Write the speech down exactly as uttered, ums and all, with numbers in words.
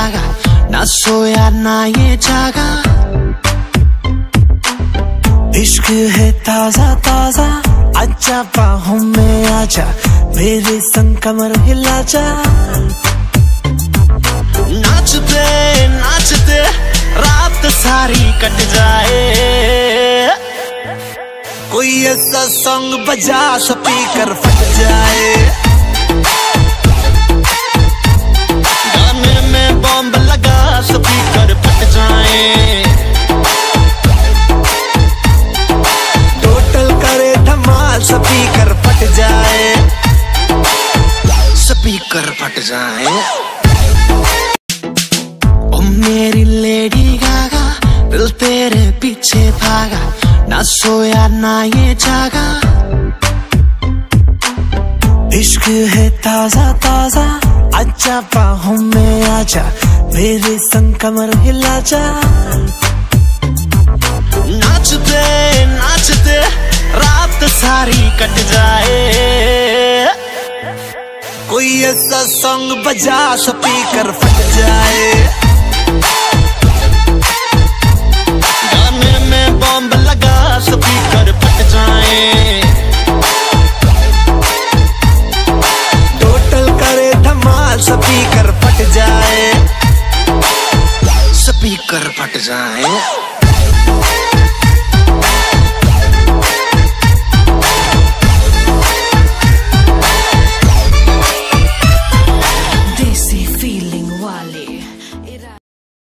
भागा, ना सोया ना ये जागा। इश्क है ताजा ताजा, आजा बाहों में आजा, मेरे संग कमर हिला जा। नाचते नाचते रात सारी कट जाए, कोई ऐसा सॉन्ग बजा स्पीकर फट जाए। गाने में बॉम्ब लगा स्पीकर फट जाए, टोटल करे धमाल स्पीकर फट जाए, स्पीकर फट जाए। ओ मेरी लेडी गागा, दिल तेरे पीछे भागा, ना सोया ना ये जागा। इश्क है ताजा ताजा, आजा बाहों में आजा, मेरे संग कमर हिला जा। नाचते नाचते रात सारी कट जाए, कोई ऐसा सॉन्ग बजा स्पीकर फट जाए। गाने में बॉम्ब लगा स्पीकर फट जाए, टोटल करे धमाल स्पीकर फट जाए, स्पीकर फट जाए।